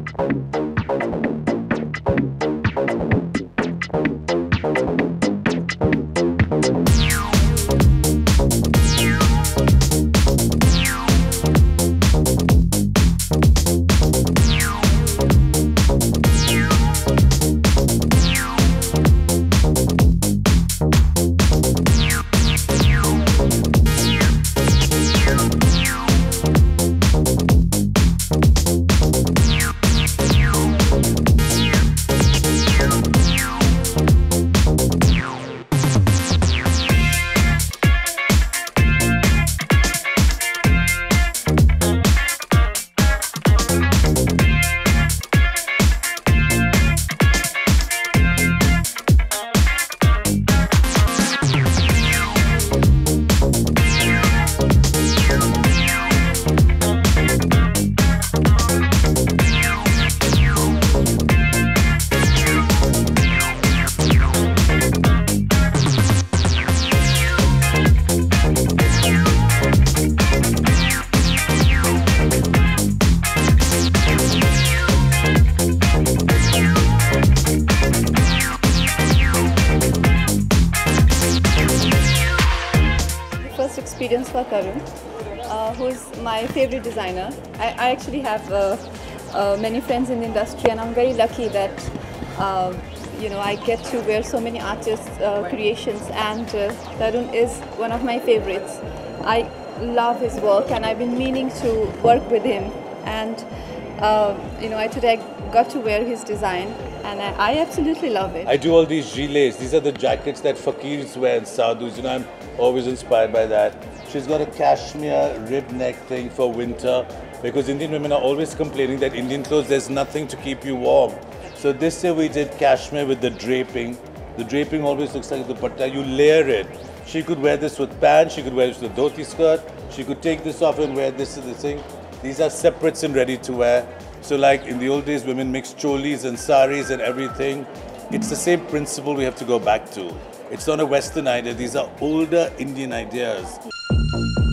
Experience for Tarun, who's my favorite designer. I actually have many friends in the industry, and I'm very lucky that I get to wear so many artists' creations, and Tarun is one of my favorites. I love his work, and I've been meaning to work with him, and today I got to wear his design, and I absolutely love it. I do all these gilets. These are the jackets that fakirs wear and sadhus. I'm always inspired by that. She's got a cashmere rib neck thing for winter, because Indian women are always complaining that Indian clothes, there's nothing to keep you warm. So this year we did cashmere with the draping. The draping always looks like the dupatta. You layer it. She could wear this with pants, she could wear this with dhoti skirt, she could take this off and wear this to the thing. These are separates and ready to wear. So like in the old days, women mixed cholis and saris and everything. It's the same principle we have to go back to. It's not a Western idea. These are older Indian ideas.